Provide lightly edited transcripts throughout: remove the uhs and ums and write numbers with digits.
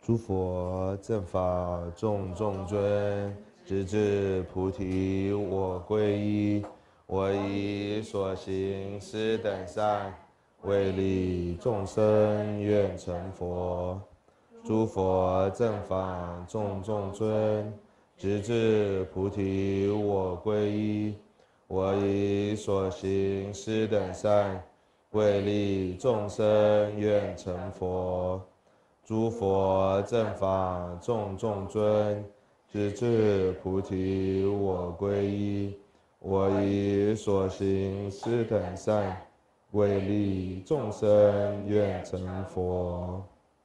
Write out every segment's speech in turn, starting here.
诸佛正法众众尊，直至菩提我皈依。我以所行施等善，为利众生愿成佛。诸佛正法众众尊，直至菩提我皈依。我以所行施等善，为利众生愿成佛。诸佛正法众众尊，直至菩提我皈依。我以所行施等善，为利众生愿成佛。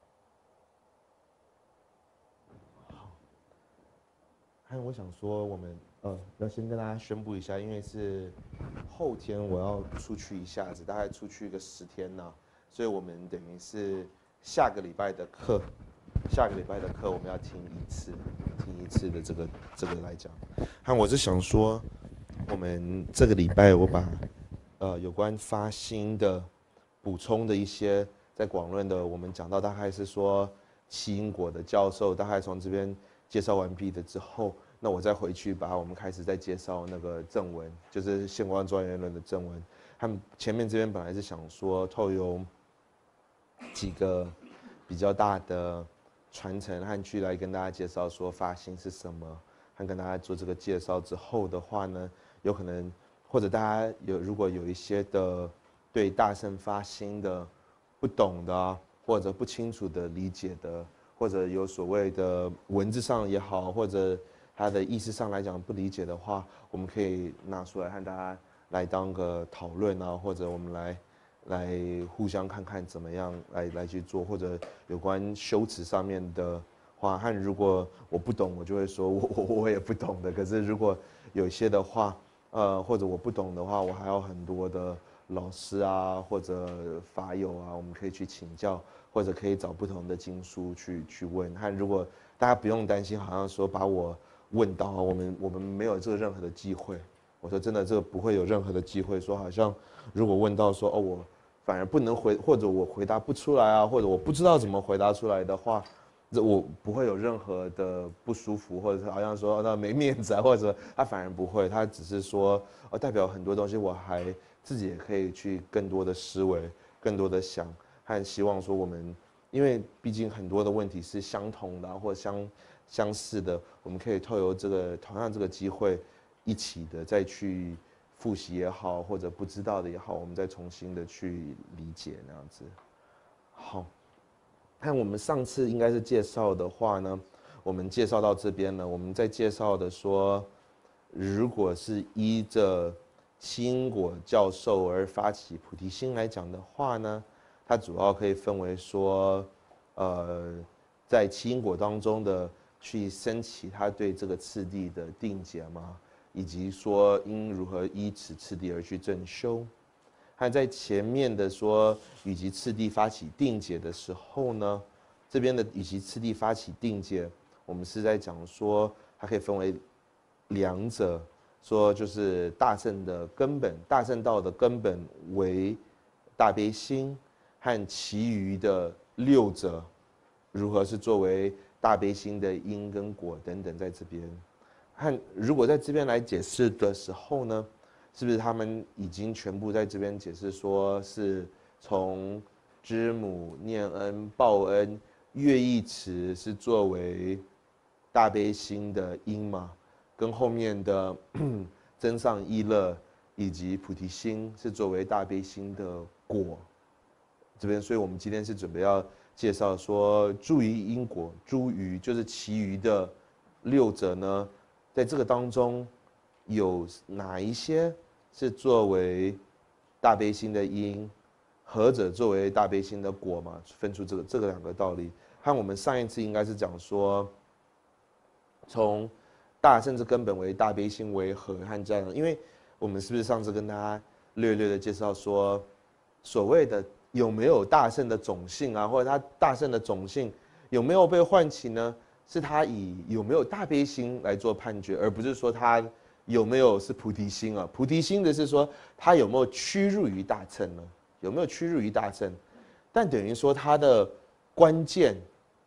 我想说，我们要先跟大家宣布一下，因为是后天我要出去一下子，大概出去个10天呢，所以我们等于是下个礼拜的课我们要听一次的这个来讲。我是想说，我们这个礼拜我把有关发心的补充的一些在广论的，我们讲到大概是说七因果的教授，大概从这边介绍完毕的之后，那我再回去把我们开始再介绍那个正文，就是现观庄严论的正文。他们前面这边本来是想说透由几个比较大的传承和剧来跟大家介绍说发心是什么，和跟大家做这个介绍之后的话呢，有可能或者大家如果有一些的对大乘发心的不懂的啊，或者不清楚的理解的，或者有所谓的文字上也好，或者它的意思上来讲不理解的话，我们可以拿出来和大家来当个讨论啊，或者我们来互相看看怎么样来去做，或者有关修辞上面的话，和如果我不懂，我就会说我也不懂的。可是如果有些的话，或者我不懂的话，我还有很多的老师啊，或者法友啊，我们可以去请教，或者可以找不同的经书去问。和如果大家不用担心，好像说把我问到，我们没有这个任何的机会。我说真的，这个不会有任何的机会，说好像如果问到说我反而不能或者我回答不出来啊，或者我不知道怎么回答出来的话，我不会有任何的不舒服，或者是好像说那没面子啊，或者他反而不会，他只是说代表很多东西我还自己也可以去更多的思维，更多的想，和希望说我们，因为毕竟很多的问题是相同的或相似的，我们可以透由同样这个机会一起的再去复习也好，或者不知道的也好，我们再重新的去理解那样子。好，看我们上次应该是介绍的话呢，我们介绍到这边呢，我们在介绍的说，如果是依着七因果教授而发起菩提心来讲的话呢，它主要可以分为说，在七因果当中的去升起他对这个次第的定解嘛，以及说应如何依此次第而去正修。还在前面的说与其次第发起定解的时候呢，这边的与其次第发起定解，我们是在讲说它可以分为两者，说就是大乘的根本，大乘道的根本为大悲心，和其余的6者如何是作为大悲心的因跟果等等，在这边。和如果在这边来解释的时候呢，是不是他们已经全部在这边解释说是从知母、念恩、报恩、乐意持是作为大悲心的因嘛？跟后面的增上意乐以及菩提心是作为大悲心的果。这边，所以我们今天是准备要介绍说诸于因果，诸于就是其余的6者呢，在这个当中有哪一些是作为大悲心的因，何者作为大悲心的果嘛？分出这个2个道理。和我们上一次应该是讲说，从大甚至根本为大悲心为何和这样，因为我们是不是上次跟大家略略的介绍说，所谓的有没有大乘的种性啊，或者他大乘的种性有没有被唤起呢？是他以有没有大悲心来做判决，而不是说他有没有是菩提心啊。菩提心的是说他有没有趋入于大乘呢？有没有趋入于大乘？但等于说他的关键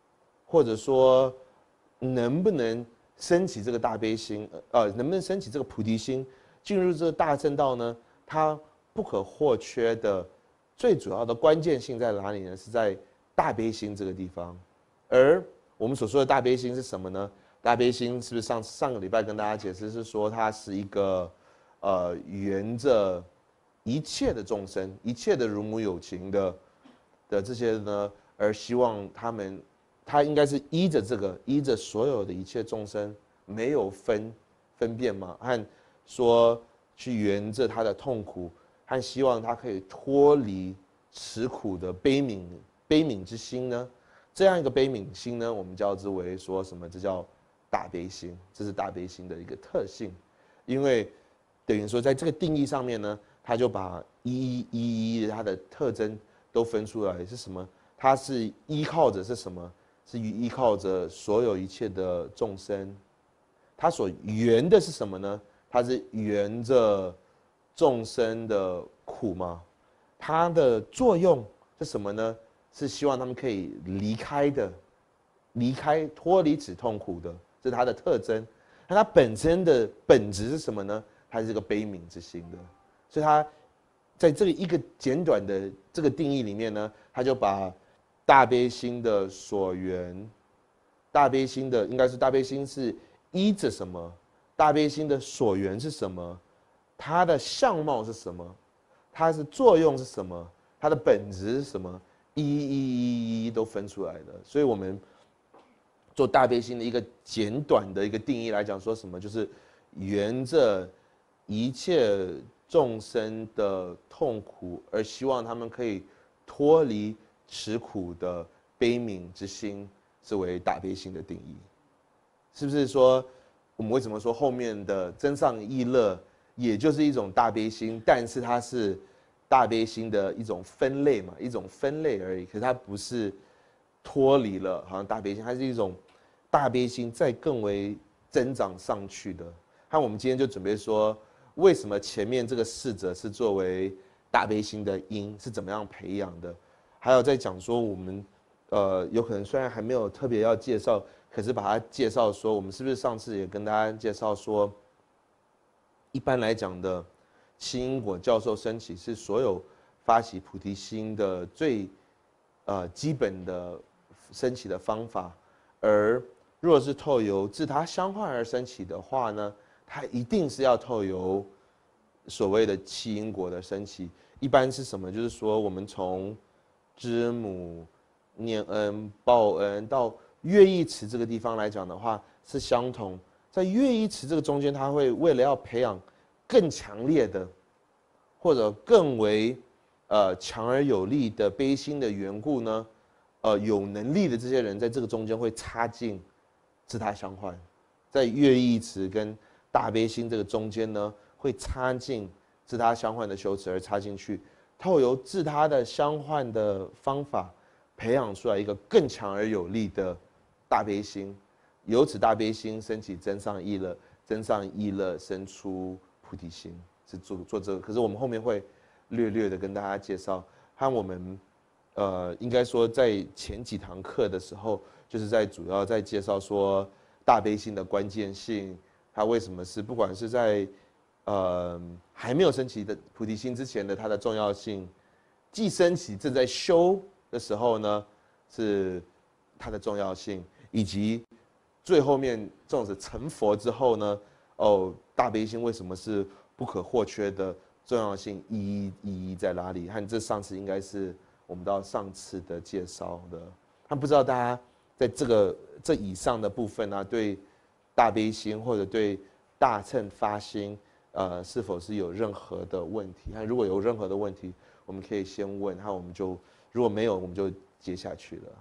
或者说能不能升起这个大悲心，能不能升起这个菩提心，进入这个大正道呢？它不可或缺的最主要的关键性在哪里呢？是在大悲心这个地方。而我们所说的大悲心是什么呢？大悲心是不是上个礼拜跟大家解释是说它是一个缘着一切的众生，一切的如母有情的这些呢，而希望他应该是依着所有的一切众生，没有分辨嘛，和说去缘着他的痛苦，和希望他可以脱离此苦的悲悯之心呢。这样一个悲悯心呢，我们叫之为说什么？这叫大悲心，这是大悲心的一个特性。因为等于说，在这个定义上面呢，他就把一它的特征都分出来是什么？它是依靠着是什么？是依靠着所有一切的众生。它所缘的是什么呢？它是缘着众生的苦吗？它的作用是什么呢？是希望他们可以脱离此痛苦的，这是它的特征。那它本身的本质是什么呢？它是这个悲悯之心的。所以它在这个一个简短的这个定义里面呢，它就把大悲心的所缘，大悲心的应该是大悲心是依着什么？大悲心的所缘是什么？它的相貌是什么？它是作用是什么？它的本质是什么？一都分出来的。所以我们做大悲心的一个简短的一个定义来讲，说什么？就是缘着一切众生的痛苦，而希望他们可以脱离此苦的悲悯之心，是为大悲心的定义。是不是说我们为什么说后面的增上益乐，也就是一种大悲心，但是它是大悲心的一种分类嘛，一种分类而已。可是它不是脱离了好像大悲心，它是一种大悲心再更为增长上去的。那我们今天就准备说，为什么前面这个4者是作为大悲心的因，是怎么样培养的？还有在讲说我们有可能虽然还没有特别要介绍，可是把它介绍说，我们是不是上次也跟大家介绍说，一般来讲的七因果教授升起是所有发起菩提心的最基本的升起的方法，而若是透由自他相换而升起的话呢，它一定是要透由所谓的七因果的升起。一般是什么？就是说我们从知母、念恩、报恩到乐意持这个地方来讲的话是相同。在乐意持这个中间，他会为了要培养更强烈的或者更为强而有力的悲心的缘故呢，有能力的这些人在这个中间会插进自他相换，在乐意持跟大悲心这个中间呢，会插进自他相换的修持而插进去，透由自他的相换的方法，培养出来一个更强而有力的大悲心，由此大悲心升起增上益乐，增上益乐生出菩提心，是做这个。可是我们后面会略的跟大家介绍，和我们应该说在前几堂课的时候，就是主要在介绍说大悲心的关键性，它为什么是不管是在还没有升起的菩提心之前的它的重要性，既升起正在修的时候呢，是它的重要性，以及最后面纵使成佛之后呢，大悲心为什么是不可或缺的重要性意义在哪里？和这上次应该是我们到上次的介绍的。但不知道大家在这以上的部分呢，对大悲心或者对大乘发心，是否是有任何的问题？如果有任何的问题，我们可以先问，我们就如果没有，我们就接下去了。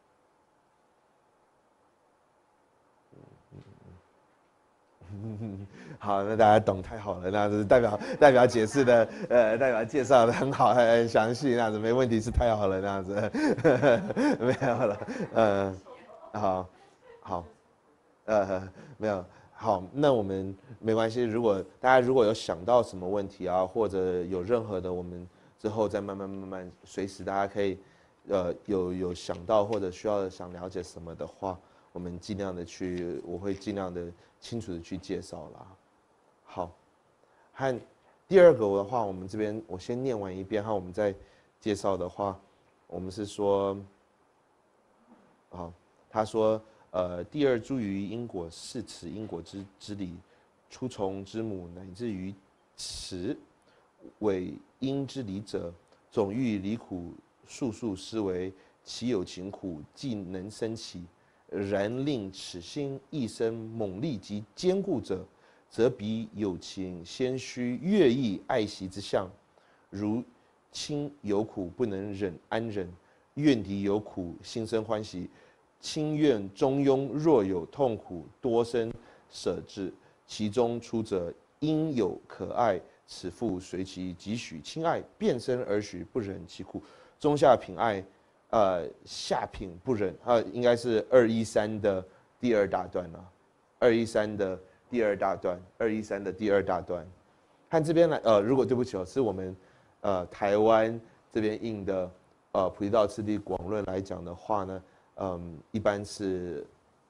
好，那大家懂太好了，那样子代表解释的，代表介绍的很好，很详细，那样子没问题，是太好了，那样子，没有了，好，没有，好，那我们没关系，大家如果有想到什么问题啊，或者有任何的，我们之后再慢慢，随时大家可以有想到或者想了解什么的话，我们尽量的我会尽量的清楚的去介绍啦。好，和第二个的话，我们这边我先念完一遍，和我们再介绍的话，我们是说，好，他说，第二诸于因果是此因果之理，出从之母，乃至于此为因之理者，总欲离苦速思维，其有情苦，既能生起，然令此心一生猛力及坚固者，则彼有情先须悦意爱惜之相，如亲有苦不能忍安忍，怨敌有苦心生欢喜，亲怨中庸若有痛苦，多生舍至，其中出者因有可爱，此复随其几许亲爱，变生而许不忍其苦。中下品爱，下品不忍，应该是213的第二大段了，213的第二大段，213的第二大段。和这边来，如果对不起是我们台湾这边印的《菩提道次第广论》来讲的话呢，一般是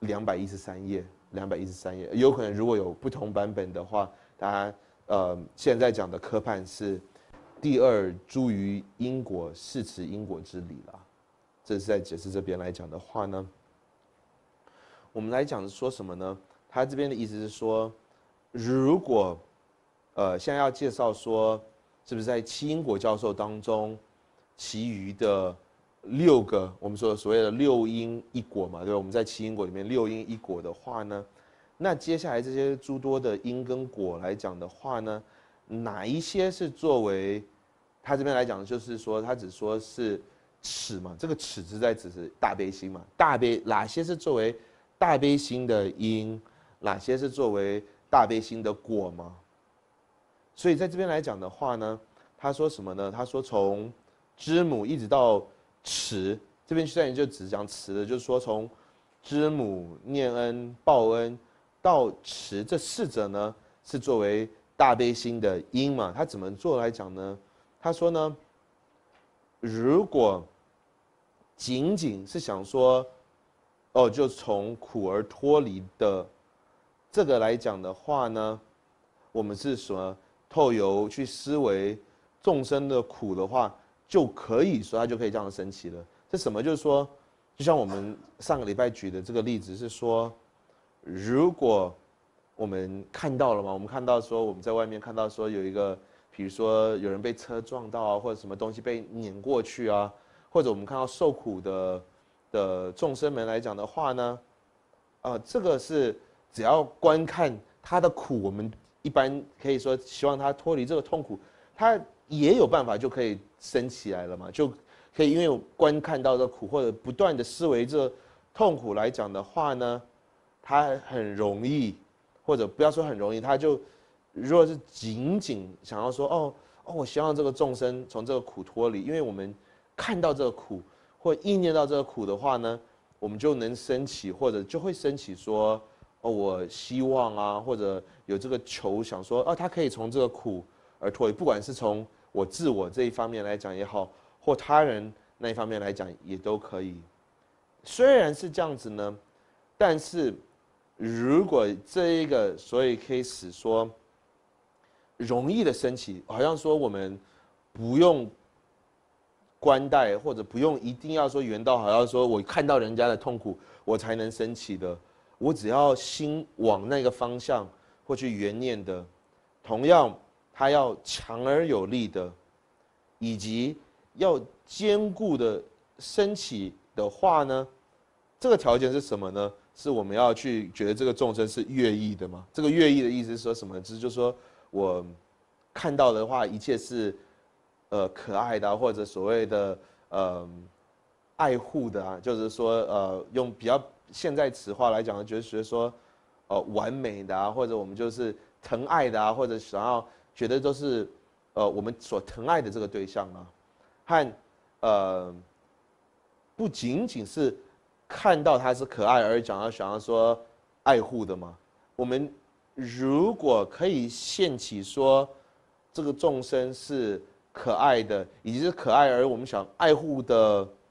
213页，213页，有可能如果有不同版本的话，大家现在讲的科判是第二诸于因果是此因果之理啦。这是在解释这边来讲的话呢，我们来讲是说什么呢？他这边的意思是说，如果现在要介绍说，是不是在七因果教授当中，其余的6个我们说所谓的6因1果嘛，对吧？我们在七因果里面6因1果的话呢，那接下来这些诸多的因跟果来讲的话呢，哪一些是作为他这边来讲，就是说他只说是耻嘛，这个耻是在指是大悲心嘛，哪些是作为大悲心的因，哪些是作为大悲心的果嘛？所以在这边来讲的话呢，他说什么呢？他说从知母一直到慈，这边虽然就只讲慈的，就是说从知母、念恩、报恩到慈这4者呢，是作为大悲心的因嘛。他怎么做来讲呢？他说呢，如果仅仅是想说，就从苦而脱离的这个来讲的话呢，我们是什么？透由去思维众生的苦的话，就可以说它就可以这样升起了。这什么？就是说，就像我们上个礼拜举的这个例子是说，如果我们看到了嘛，我们看到说我们在外面看到说有一个，比如说有人被车撞到啊，或者什么东西被碾过去啊，或者我们看到受苦的众生们来讲的话呢，这个是只要观看他的苦，我们一般可以说希望他脱离这个痛苦，他也有办法就可以升起来了嘛，就可以因为观看到的苦或者不断的思维这痛苦来讲的话呢，他很容易，或者不要说很容易，他就如果是仅仅想要说我希望这个众生从这个苦脱离，因为我们看到这个苦或意念到这个苦的话呢，我们就能升起，或者就会升起说，我希望啊，或者有这个求想说，他可以从这个苦而脱离，不管是从我自我这一方面来讲也好，或他人那一方面来讲也都可以。虽然是这样子呢，但是如果这一个，所以可以使说容易的升起，好像说我们不用观待，或者不用一定要说圆到，好像说我看到人家的痛苦我才能升起的，我只要心往那个方向或去圆念的，同样它要强而有力的，以及要坚固的升起的话呢，这个条件是什么呢？是我们要去觉得这个众生是悦意的吗？这个悦意的意思是说什么？就是说我看到的话，一切是可爱的或者所谓的爱护的啊，就是说用比较现在词话来讲，就是说完美的啊，或者我们就是疼爱的啊，或者想要觉得都是我们所疼爱的这个对象啊，和不仅仅是看到他是可爱而想要说爱护的嘛。我们如果可以现起说这个众生是可爱的，以及是可爱而我们想爱护的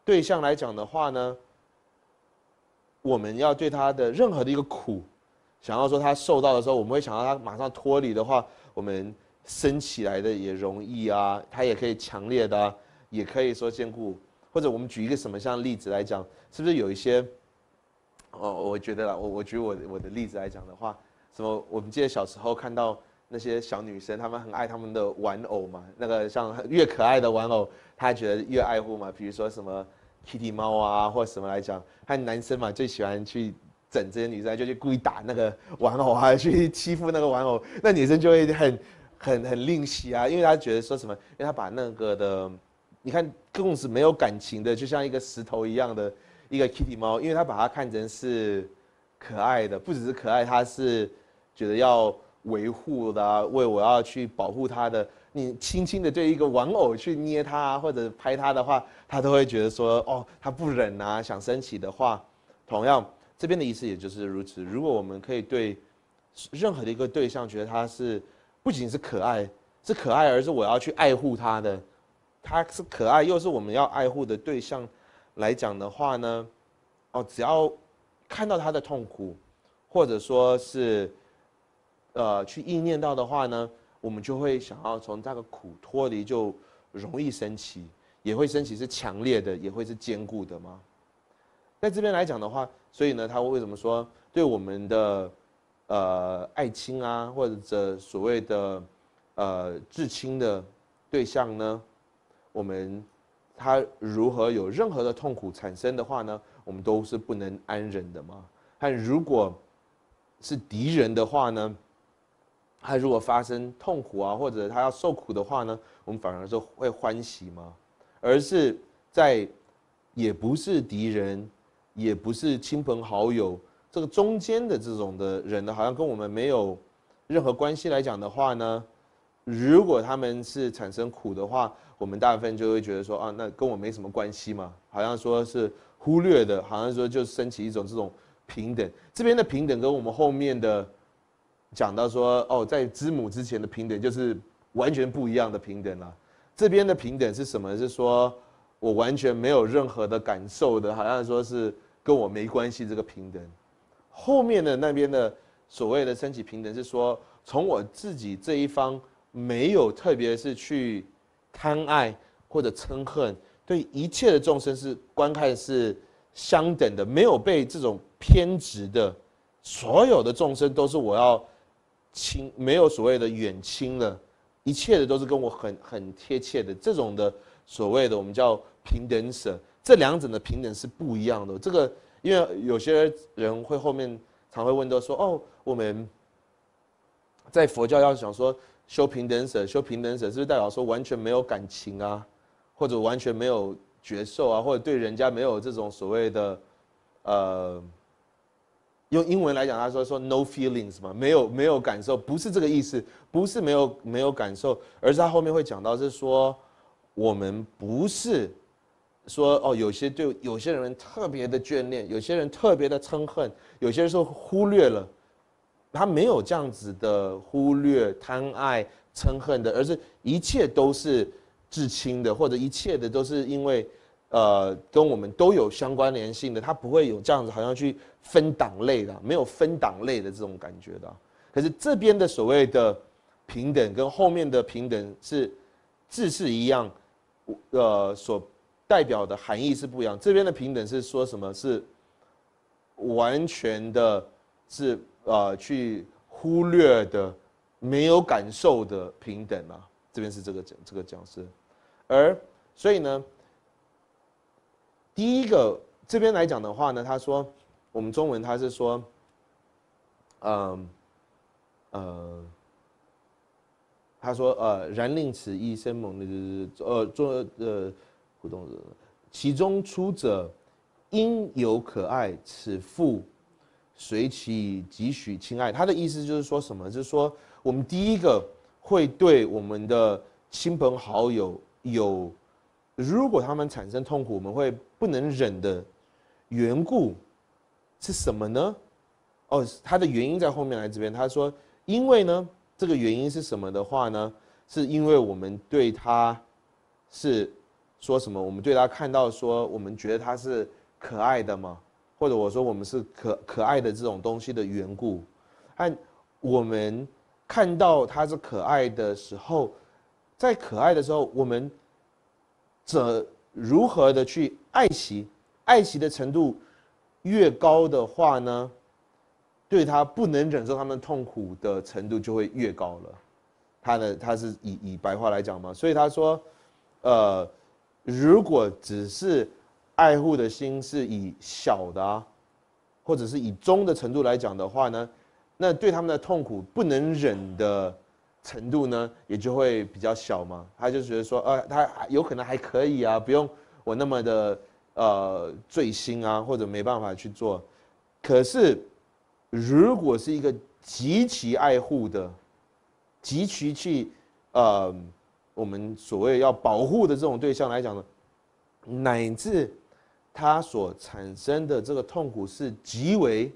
对象来讲的话呢，我们要对他的任何的一个苦，想要说他受到的时候，我们会想到他马上脱离的话，我们升起来的也容易啊，他也可以强烈的、啊，也可以说兼顾。或者我们举一个什么像例子来讲，是不是有一些？我觉得啦，我举我的例子来讲的话，什么？我们记得小时候看到那些小女生，她们很爱她们的玩偶嘛，那个像越可爱的玩偶，她觉得越爱护嘛。比如说什么 Kitty 猫啊，或什么来讲，和男生嘛最喜欢去整这些女生，就去故意打那个玩偶啊，去欺负那个玩偶，那女生就会很吝惜啊，因为她觉得说什么，因为她把那个的，你看更是没有感情的，就像一个石头一样的一个 Kitty 猫，因为她把它看成是可爱的，不只是可爱，她是觉得要维护的、啊，为我要去保护它的。你轻轻的对一个玩偶去捏它或者拍它的话，它都会觉得说，哦，它不忍啊，想升起的话，同样这边的意思也就是如此。如果我们可以对任何的一个对象觉得它是不仅是可爱，而是我要去爱护它的，它是可爱又是我们要爱护的对象来讲的话呢，只要看到他的痛苦，或者说是去意念到的话呢，我们就会想要从这个苦脱离，就容易升起，也会升起是强烈的，也会是坚固的吗？在这边来讲的话，所以呢，他为什么说对我们的爱亲啊，或者所谓的至亲的对象呢，我们他如何有任何的痛苦产生的话呢，我们都是不能安忍的吗？但如果是敌人的话呢，他如果发生痛苦啊，或者他要受苦的话呢，我们反而是会欢喜吗？而是在也不是敌人，也不是亲朋好友，这个中间的这种的人呢，好像跟我们没有任何关系来讲的话呢，如果他们是产生苦的话，我们大部分就会觉得说啊，那跟我没什么关系嘛，好像说是忽略的，好像说就升起一种这种平等。这边的平等跟我们后面的讲到说哦，在知母之前的平等就是完全不一样的平等了。这边的平等是什么？是说我完全没有任何的感受的，好像说是跟我没关系这个平等。后面的那边的所谓的升起平等是说，从我自己这一方没有特别是去贪爱或者憎恨，对一切的众生是观看是相等的，没有被这种偏执的，所有的众生都是我要亲，没有所谓的远亲了，一切的都是跟我很贴切的，这种的所谓的我们叫平等舍，这两者的平等是不一样的。这个因为有些人会后面常会问到说，哦，我们在佛教要想说修平等舍，修平等舍是不是代表说完全没有感情啊，或者完全没有觉受啊，或者对人家没有这种所谓的用英文来讲，他说 no feelings 嘛，没有感受，不是这个意思，不是没有感受，而是他后面会讲到是说，我们不是说哦，有些人特别的眷恋，有些人特别的憎恨，有些人说忽略了，他没有这样子的忽略、贪爱、憎恨的，而是一切都是至亲的，或者一切的都是因为跟我们都有相关联性的，他不会有这样子好像去分党类的，没有分党类的这种感觉的。可是这边的所谓的平等跟后面的平等是字是一样，所代表的含义是不一样。这边的平等是说什么？是完全的是去忽略的、没有感受的平等啊。这边是这个讲师，而所以呢。第一个这边来讲的话呢，他说我们中文他是说，他说然令此一生猛的互动者，其中出者因有可爱，此复随其几许亲爱。他的意思就是说什么？就是说我们第一个会对我们的亲朋好友有。如果他们产生痛苦，我们会不能忍的缘故是什么呢？他的原因在后面来这边，他说，因为呢，这个原因是什么的话呢？是因为我们对他是说什么，我们对他看到说，我们觉得他是可爱的嘛，或者我说我们是可爱的这种东西的缘故，和我们看到他是可爱的时候，在可爱的时候，我们如何的去爱惜，爱惜的程度越高的话呢，对他不能忍受他们痛苦的程度就会越高了。他是以白话来讲嘛，所以他说，如果只是爱护的心是以小的啊，或者是以中的程度来讲的话呢，那对他们的痛苦不能忍的程度呢，也就会比较小嘛。他就觉得说，他有可能还可以啊，不用我那么的醉心啊，或者没办法去做。可是，如果是一个极其爱护的、极其去我们所谓要保护的这种对象来讲呢，乃至他所产生的这个痛苦是极为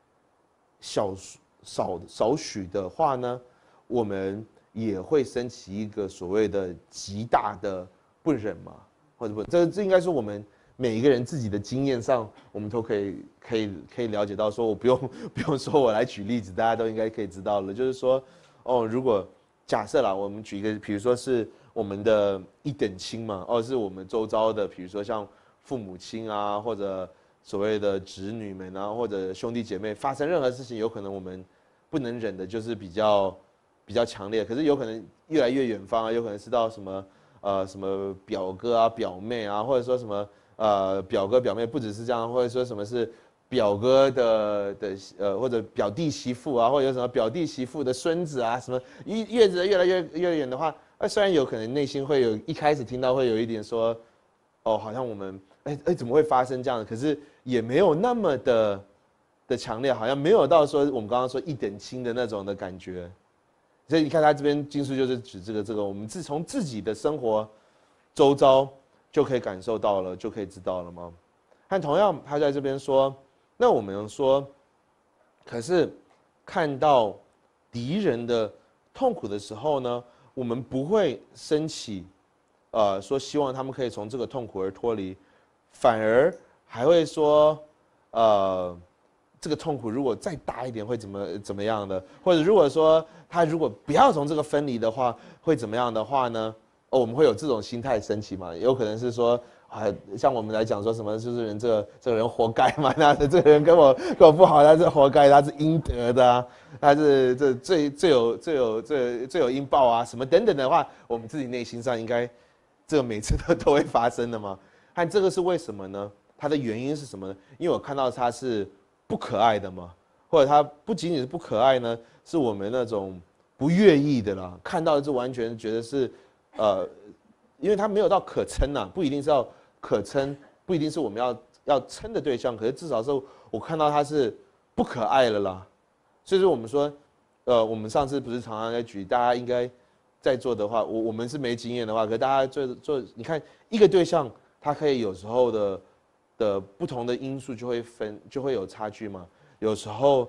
少许的话呢，我们也会升起一个所谓的极大的不忍嘛，或者不，这应该是我们每一个人自己的经验上，我们都可以了解到，说我不用说我来举例子，大家都应该可以知道了，就是说，如果假设啦，我们举一个，比如说是我们的一等亲嘛，是我们周遭的，比如说像父母亲啊，或者所谓的子女们啊，或者兄弟姐妹，发生任何事情，有可能我们不能忍的，就是比较强烈，可是有可能越来越远方啊，有可能是到什么表哥啊、表妹啊，或者说什么表哥表妹，不只是这样，或者说什么是表哥的或者表弟媳妇啊，或者有什么表弟媳妇的孙子啊，什么越来越远的话，虽然有可能内心会有一开始听到会有一点说，好像我们怎么会发生这样的？可是也没有那么的强烈，好像没有到说我们刚刚说一等亲的那种的感觉。所以你看他这边经书就是指这个，我们从自己的生活周遭就可以感受到了，就可以知道了吗？和同样他在这边说，那我们说，可是看到敌人的痛苦的时候呢，我们不会升起，说希望他们可以从这个痛苦而脱离，反而还会说，这个痛苦如果再大一点会怎么样的，或者如果说他如果不要从这个分离的话，会怎么样的话呢？我们会有这种心态升起嘛？有可能是说，像我们来讲说什么，就是人这个人活该嘛，那这个人跟我不好，他是活该，他是应得的啊，他是这最有应报啊，什么等等的话，我们自己内心上应该这个每次都会发生的嘛。和这个是为什么呢？它的原因是什么呢？因为我看到他是不可爱的嘛，或者他不仅仅是不可爱呢，是我们那种不愿意的啦，看到就完全觉得是。因为他没有到可称呐，不一定是要可称，不一定是我们要称的对象，可是至少是我看到他是不可爱了啦。所以说我们说，我们上次不是常常在举，大家应该在座的话，我们是没经验的话，可是大家做，你看一个对象，他可以有时候的不同的因素就会有差距嘛。有时候，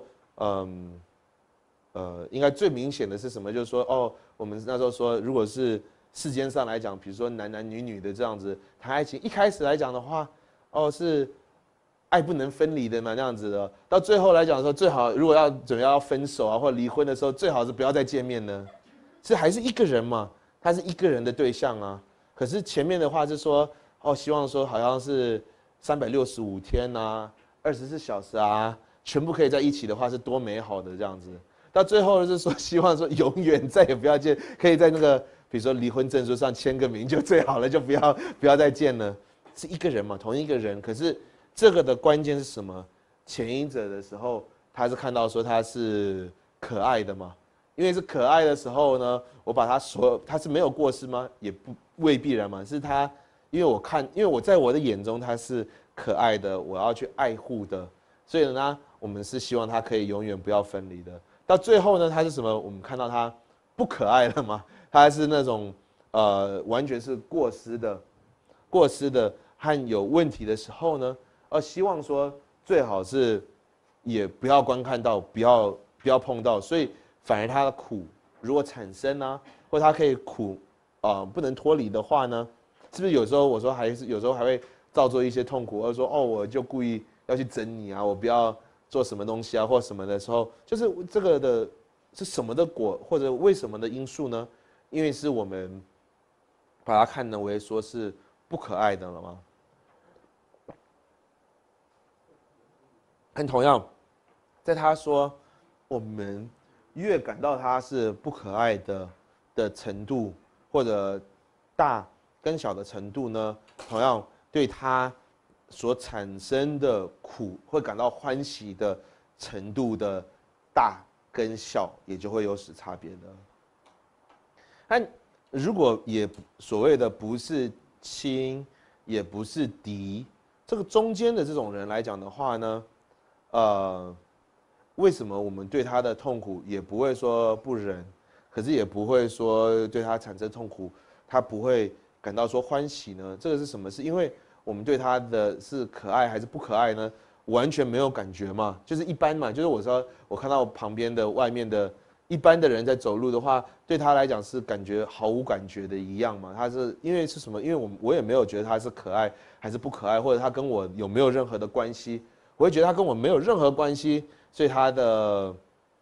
应该最明显的是什么？就是说，我们那时候说，如果是世间上来讲，比如说男女的这样子谈爱情，一开始来讲的话，是爱不能分离的嘛，那样子的。到最后来讲说，最好如果准备要分手啊或离婚的时候，最好是不要再见面呢。是还是一个人嘛，他是一个人的对象啊。可是前面的话是说，希望说好像是365天啊，24小时啊，全部可以在一起的话是多美好的这样子。到最后是说，希望说永远再也不要见，可以在那个比如说离婚证书上签个名就最好了，就不要再见了。是一个人嘛，同一个人。可是这个的关键是什么？前因者的时候，他是看到说他是可爱的嘛，因为是可爱的时候呢，我把他是没有过失吗？也未必然嘛，是他，因为我在我的眼中他是可爱的，我要去爱护的，所以呢，我们是希望他可以永远不要分离的。到最后呢，他是什么？我们看到他不可爱了嘛，他是那种完全是过失的和有问题的时候呢，希望说最好是也不要观看到，不要碰到，所以反而他的苦如果产生啊，或者他可以苦不能脱离的话呢， 是不是有时候我说有时候还会造作一些痛苦，或者说哦，我就故意要去整你啊，我不要做什么东西啊，或什么的时候，就是这个的是什么的果，或者为什么的因素呢？因为是我们把它看成为说是不可爱的了吗？跟同样，在他说我们越感到他是不可爱的程度，或者大跟小的程度呢，同样对他所产生的苦会感到欢喜的程度的大跟小，也就会有所差别的。但如果也所谓的不是亲，也不是敌，这个中间的这种人来讲的话呢，为什么我们对他的痛苦也不会说不忍，可是也不会说对他产生痛苦，他不会感到说欢喜呢？这个是什么？是因为我们对他的是可爱还是不可爱呢？完全没有感觉嘛，就是一般嘛，就是我说我看到旁边的外面的一般的人在走路的话，对他来讲是感觉毫无感觉的一样嘛。他是因为是什么？因为我也没有觉得他是可爱还是不可爱，或者他跟我有没有任何的关系，我会觉得他跟我没有任何关系，所以他的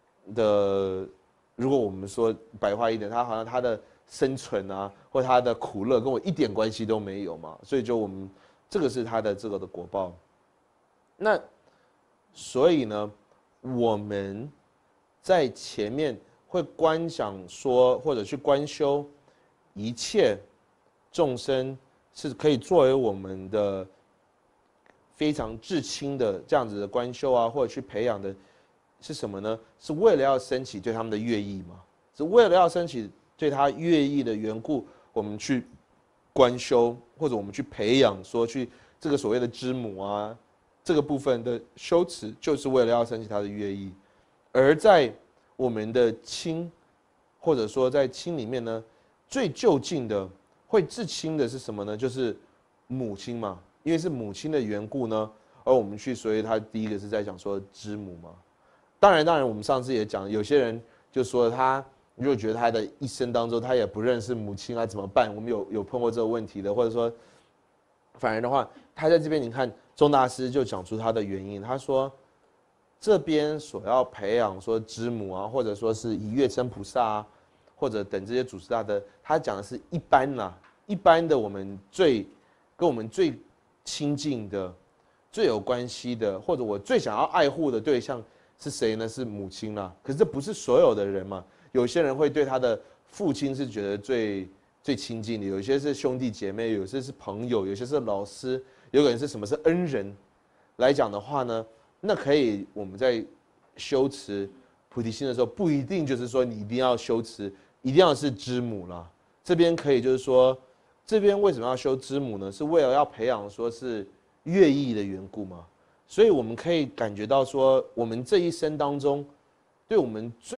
如果我们说白话一点，他好像他的生存啊，或他的苦乐跟我一点关系都没有嘛，所以就我们这个是他的这个的果报。那所以呢，我们在前面会观想说，或者去观修一切众生是可以作为我们的非常至亲的这样子的观修啊，或者去培养的是什么呢？是为了要升起对他们的乐意嘛？是为了要升起对他乐意的缘故，我们去观修，或者我们去培养，说去这个所谓的知母啊，这个部分的修持，就是为了要升起他的乐意。而在我们的亲，或者说在亲里面呢，最就近的会至亲的是什么呢？就是母亲嘛，因为是母亲的缘故呢，而我们去，所以他第一个是在讲说知母嘛。当然，我们上次也讲，有些人就说他如果觉得他的一生当中他也不认识母亲啊，怎么办？我们有碰过这个问题的，或者说，反而的话，他在这边你看，宗大师就讲出他的原因，他说这边所要培养说知母啊，或者说是以月称菩萨啊，或者等这些祖师大德，他讲的是一般啦，一般的我们跟我们最亲近的、最有关系的，或者我最想要爱护的对象。是谁呢？是母亲啦。可是这不是所有的人嘛，有些人会对他的父亲是觉得最亲近的，有些是兄弟姐妹，有些是朋友，有些是老师，有个人是什么是恩人。来讲的话呢，那可以我们在修持菩提心的时候，不一定就是说你一定要修持，一定要是知母啦。这边可以就是说，这边为什么要修知母呢？是为了要培养说是乐意的缘故嘛。所以我们可以感觉到说，我们这一生当中，对我们最